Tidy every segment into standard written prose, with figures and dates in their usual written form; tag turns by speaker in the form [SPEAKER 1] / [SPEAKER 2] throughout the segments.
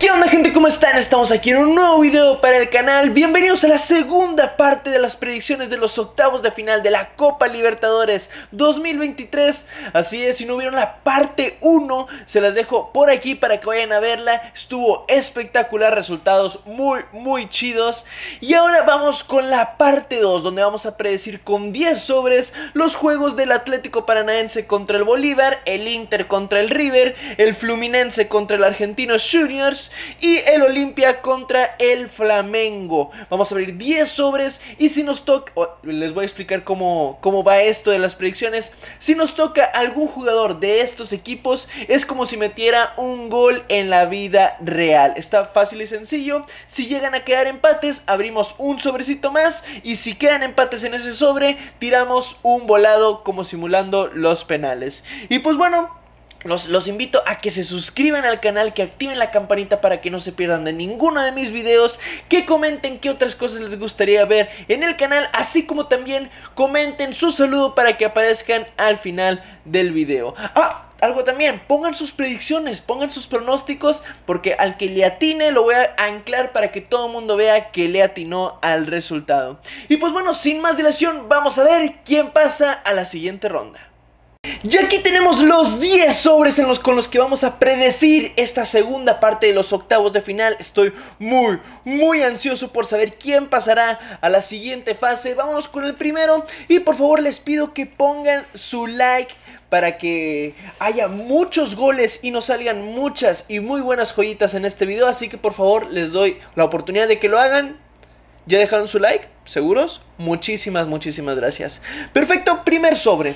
[SPEAKER 1] ¿Qué onda, gente? ¿Cómo están? Estamos aquí en un nuevo video para el canal. Bienvenidos a la segunda parte de las predicciones de los octavos de final de la Copa Libertadores 2023. Así es, si no vieron la parte 1, se las dejo por aquí para que vayan a verla. Estuvo espectacular, resultados muy chidos. Y ahora vamos con la parte 2, donde vamos a predecir con 10 sobres los juegos del Atlético Paranaense contra el Bolívar, el Inter contra el River, el Fluminense contra el Argentinos Juniors y el Olimpia contra el Flamengo. Vamos a abrir 10 sobres y si nos toca, les voy a explicar cómo va esto de las predicciones. Si nos toca algún jugador de estos equipos, es como si metiera un gol en la vida real. Está fácil y sencillo. Si llegan a quedar empates, abrimos un sobrecito más, y si quedan empates en ese sobre, tiramos un volado como simulando los penales. Y pues bueno, Los invito a que se suscriban al canal, que activen la campanita para que no se pierdan de ninguno de mis videos, que comenten qué otras cosas les gustaría ver en el canal, así como también comenten su saludo para que aparezcan al final del video. Algo también, pongan sus predicciones, pongan sus pronósticos, porque al que le atine lo voy a anclar para que todo el mundo vea que le atinó al resultado. Y pues bueno, sin más dilación, vamos a ver quién pasa a la siguiente ronda. Y aquí tenemos los 10 sobres con los que vamos a predecir esta segunda parte de los octavos de final. Estoy muy ansioso por saber quién pasará a la siguiente fase. Vámonos con el primero y por favor les pido que pongan su like para que haya muchos goles y nos salgan muchas y muy buenas joyitas en este video. Así que por favor les doy la oportunidad de que lo hagan. ¿Ya dejaron su like? ¿Seguros? Muchísimas gracias. Perfecto, primer sobre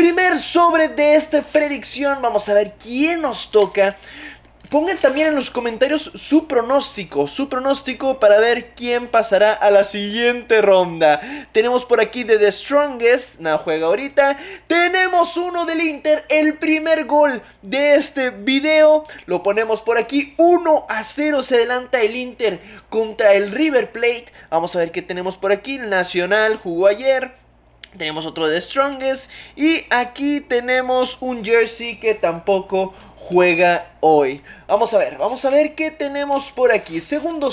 [SPEAKER 1] de esta predicción. Vamos a ver quién nos toca. Pongan también en los comentarios su pronóstico para ver quién pasará a la siguiente ronda. Tenemos por aquí de The Strongest, nada, juega ahorita. Tenemos uno del Inter, el primer gol de este video. Lo ponemos por aquí, 1-0 se adelanta el Inter contra el River Plate. Vamos a ver qué tenemos por aquí. El Nacional jugó ayer. Tenemos otro de Strongest. Y aquí tenemos un jersey que tampoco juega hoy. Vamos a ver qué tenemos por aquí. Segundo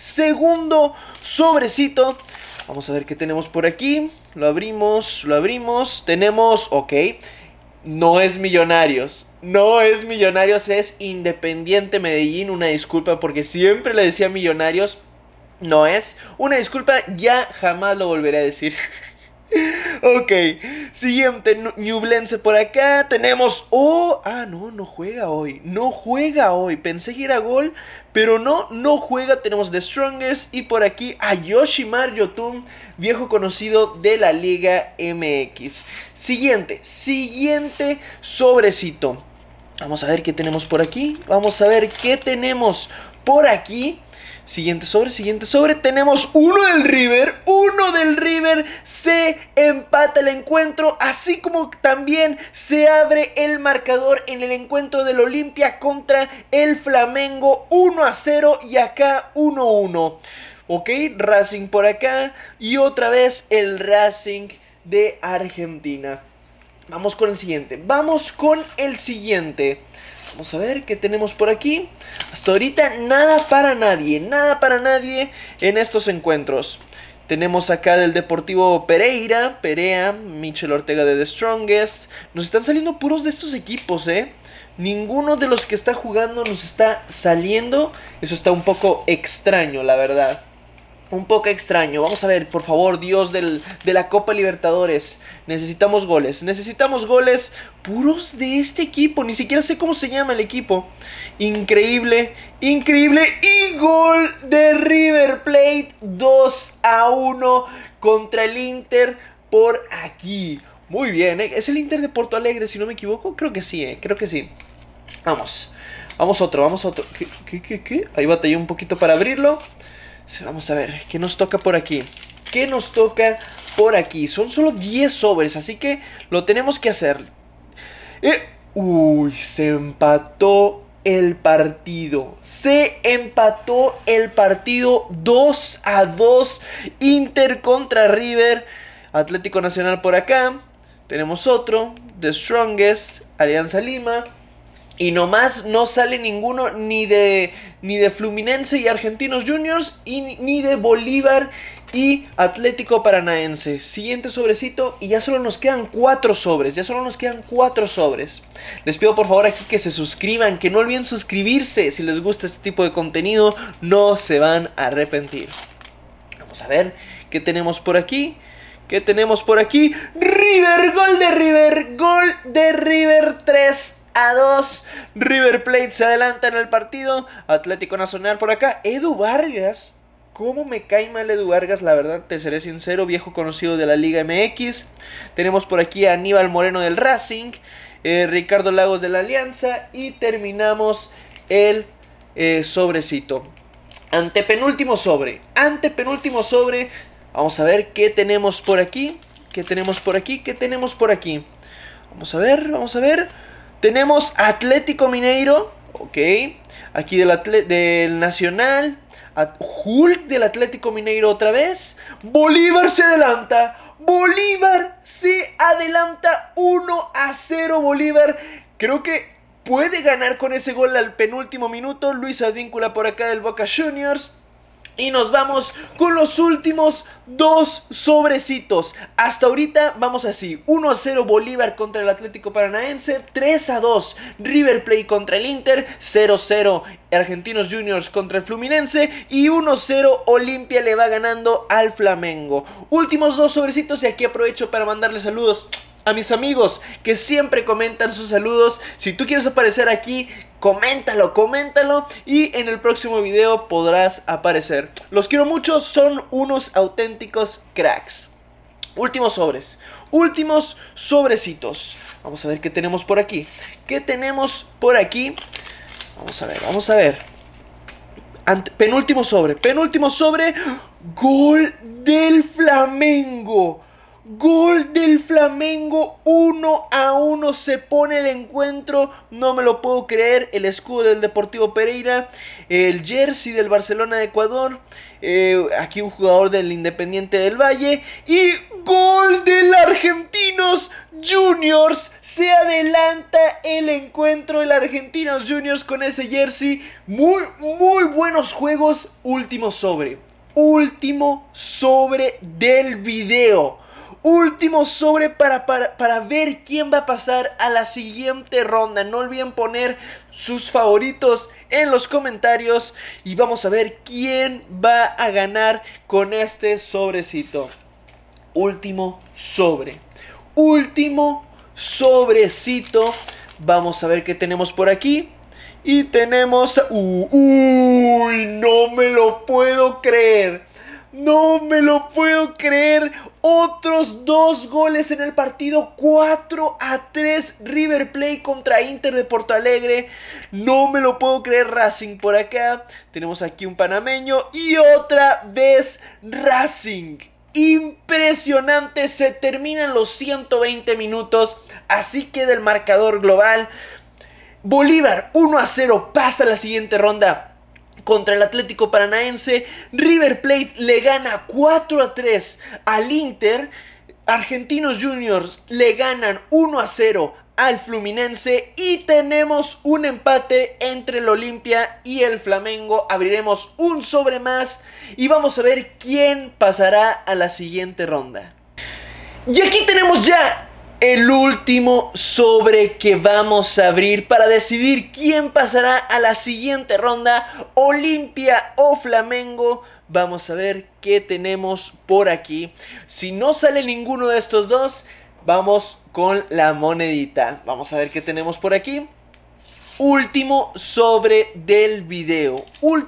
[SPEAKER 1] sobrecito. Vamos a ver qué tenemos por aquí. Lo abrimos. Tenemos, ok, no es Millonarios, es Independiente Medellín. Una disculpa porque siempre le decía Millonarios. No es, una disculpa, ya jamás lo volveré a decir. Ok, siguiente, Ñublense por acá. Tenemos, no juega hoy. Pensé que era gol, pero no juega. Tenemos The Strongest y por aquí a Yoshimar Yotun, viejo conocido de la Liga MX. Siguiente sobrecito. Vamos a ver qué tenemos por aquí. Siguiente sobre, tenemos uno del River, se empata el encuentro, así como también se abre el marcador en el encuentro del Olimpia contra el Flamengo, 1-0 y acá 1-1. Ok, Racing por acá y otra vez el Racing de Argentina. Vamos con el siguiente. Vamos a ver qué tenemos por aquí. Hasta ahorita nada para nadie en estos encuentros. Tenemos acá del Deportivo Pereira, Michel Ortega de The Strongest. Nos están saliendo puros de estos equipos, Ninguno de los que está jugando nos está saliendo. Eso está un poco extraño, la verdad. Vamos a ver, por favor, Dios de la Copa Libertadores. Necesitamos goles. Puros de este equipo. Ni siquiera sé cómo se llama el equipo. Increíble. Y gol de River Plate, 2-1 contra el Inter por aquí. Muy bien, es el Inter de Porto Alegre, si no me equivoco. Creo que sí, Vamos otro. ¿Qué? Ahí batallé un poquito para abrirlo. Vamos a ver, ¿qué nos toca por aquí? Son solo 10 sobres, así que lo tenemos que hacer. Se empató el partido. 2-2. Inter contra River. Atlético Nacional por acá. Tenemos otro, The Strongest, Alianza Lima. Y nomás no sale ninguno ni de Fluminense y Argentinos Juniors ni de Bolívar y Atlético Paranaense. Siguiente sobrecito y ya solo nos quedan 4 sobres. Les pido por favor aquí que se suscriban, que no olviden suscribirse. Si les gusta este tipo de contenido, no se van a arrepentir. Vamos a ver qué tenemos por aquí. River, gol de River 3-2. River Plate se adelanta en el partido. Atlético Nacional por acá. Edu Vargas. ¿Cómo me cae mal Edu Vargas? La verdad, te seré sincero, viejo conocido de la Liga MX. Tenemos por aquí a Aníbal Moreno del Racing. Ricardo Lagos de la Alianza. Y terminamos el sobrecito. Antepenúltimo sobre. Vamos a ver qué tenemos por aquí. Vamos a ver. Tenemos Atlético Mineiro. Ok. Aquí del Nacional. Hulk del Atlético Mineiro otra vez. Bolívar se adelanta 1-0 Bolívar. Creo que puede ganar con ese gol al penúltimo minuto. Luis Advíncula por acá del Boca Juniors. Y nos vamos con los últimos 2 sobrecitos. Hasta ahorita vamos así. 1-0 Bolívar contra el Atlético Paranaense. 3-2 River Plate contra el Inter. 0-0 Argentinos Juniors contra el Fluminense. Y 1-0 Olimpia le va ganando al Flamengo. Últimos 2 sobrecitos y aquí aprovecho para mandarles saludos a mis amigos que siempre comentan sus saludos. Si tú quieres aparecer aquí, coméntalo y en el próximo video podrás aparecer. Los quiero mucho, son unos auténticos cracks. Últimos sobrecitos. Vamos a ver qué tenemos por aquí. Vamos a ver. Penúltimo sobre. Gol del Flamengo. 1-1 se pone el encuentro. No me lo puedo creer. El escudo del Deportivo Pereira. El jersey del Barcelona de Ecuador. Aquí un jugador del Independiente del Valle. Y gol del Argentinos Juniors. Se adelanta el encuentro del Argentinos Juniors con ese jersey. Muy buenos juegos. Último sobre del video. Último sobre para ver quién va a pasar a la siguiente ronda. No olviden poner sus favoritos en los comentarios. Y vamos a ver quién va a ganar con este sobrecito. Último sobrecito. Vamos a ver qué tenemos por aquí. Y tenemos... ¡Uy! No me lo puedo creer. Otros 2 goles en el partido. 4-3 River Plate contra Inter de Porto Alegre. No me lo puedo creer. Racing por acá. Tenemos aquí un panameño. Y otra vez Racing. Impresionante. Se terminan los 120 minutos. Así queda el marcador global. Bolívar 1-0 pasa a la siguiente ronda contra el Atlético Paranaense. River Plate le gana 4-3 al Inter. Argentinos Juniors le ganan 1-0 al Fluminense. Y tenemos un empate entre el Olimpia y el Flamengo. Abriremos un sobre más y vamos a ver quién pasará a la siguiente ronda. Y aquí tenemos ya el último sobre que vamos a abrir para decidir quién pasará a la siguiente ronda, Olimpia o Flamengo. Vamos a ver qué tenemos por aquí. Si no sale ninguno de estos dos, vamos con la monedita. Vamos a ver qué tenemos por aquí. Último sobre del video.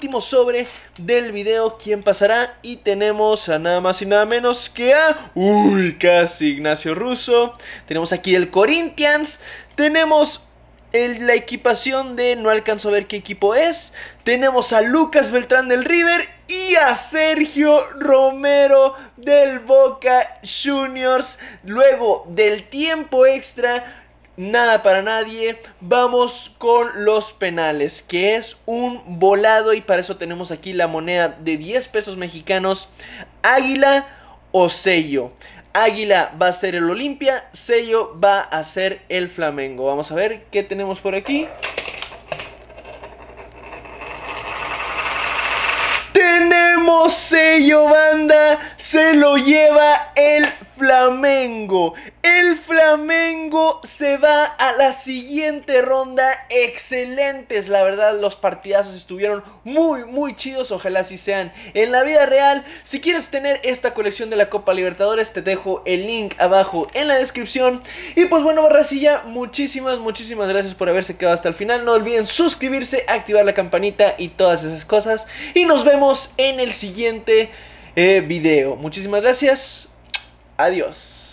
[SPEAKER 1] ¿Quién pasará? Y tenemos a nada más y nada menos que a... ¡Uy! Casi Ignacio Russo. Tenemos aquí el Corinthians. Tenemos la equipación de... No alcanzo a ver qué equipo es. Tenemos a Lucas Beltrán del River. Y a Sergio Romero del Boca Juniors. Luego del tiempo extra... Nada para nadie. Vamos con los penales, que es un volado. Y para eso tenemos aquí la moneda de 10 pesos mexicanos. Águila o Sello. Águila va a ser el Olimpia. Sello va a ser el Flamengo. Vamos a ver qué tenemos por aquí. No sé, banda, se lo lleva el Flamengo. El Flamengo se va a la siguiente ronda. Excelentes, la verdad, los partidazos estuvieron muy chidos. Ojalá así sean en la vida real. Si quieres tener esta colección de la Copa Libertadores, te dejo el link abajo en la descripción. Y pues bueno, barracilla, muchísimas gracias por haberse quedado hasta el final. No olviden suscribirse, activar la campanita y todas esas cosas. Y nos vemos en el siguiente video. Muchísimas gracias. Adiós.